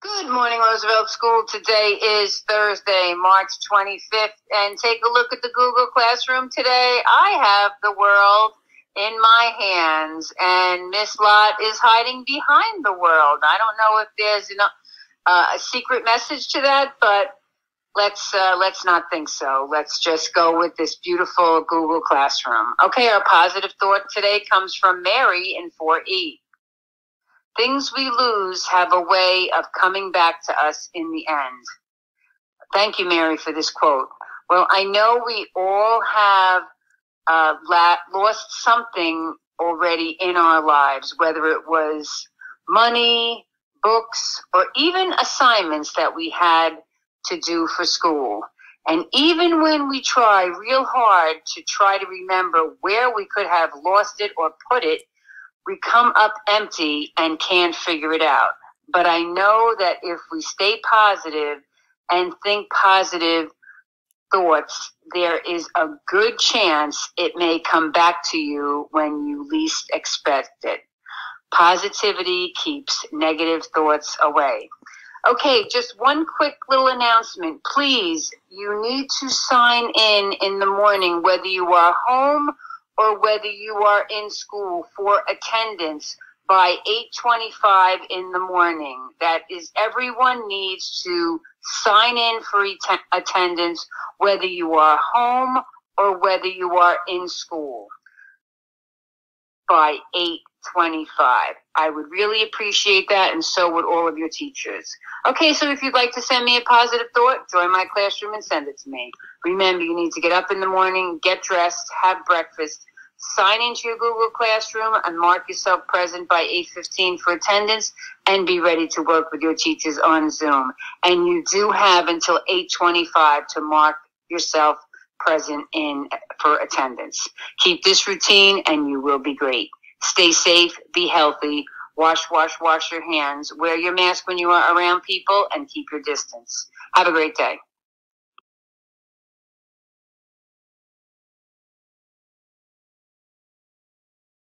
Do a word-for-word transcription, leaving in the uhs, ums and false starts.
Good morning, Roosevelt School. Today is Thursday, March twenty-fifth, and take a look at the Google Classroom today. I have the world in my hands, and Miss Lot is hiding behind the world. I don't know if there's an, uh, a secret message to that, but let's uh, let's not think so. Let's just go with this beautiful Google Classroom. Okay, our positive thought today comes from Mary in four E. Things we lose have a way of coming back to us in the end. Thank you, Mary, for this quote. Well, I know we all have uh, la- lost something already in our lives, whether it was money, books, or even assignments that we had to do for school. And even when we try real hard to try to remember where we could have lost it or put it, we come up empty and can't figure it out. But I know that if we stay positive and think positive thoughts, there is a good chance it may come back to you when you least expect it. Positivity keeps negative thoughts away. Okay, just one quick little announcement. Please, you need to sign in in the morning, whether you are home or whether you are in school, for attendance by eight twenty-five in the morning. That is, everyone needs to sign in for et- attendance, whether you are home or whether you are in school, by eight twenty-five. I would really appreciate that, and so would all of your teachers. Okay, so if you'd like to send me a positive thought, join my classroom and send it to me. Remember, you need to get up in the morning, get dressed, have breakfast, sign into your Google Classroom, and mark yourself present by eight fifteen for attendance, and be ready to work with your teachers on Zoom. And you do have until eight twenty-five to mark yourself present in for attendance. Keep this routine, and you will be great. Stay safe, be healthy, wash, wash, wash your hands, wear your mask when you are around people, and keep your distance. Have a great day.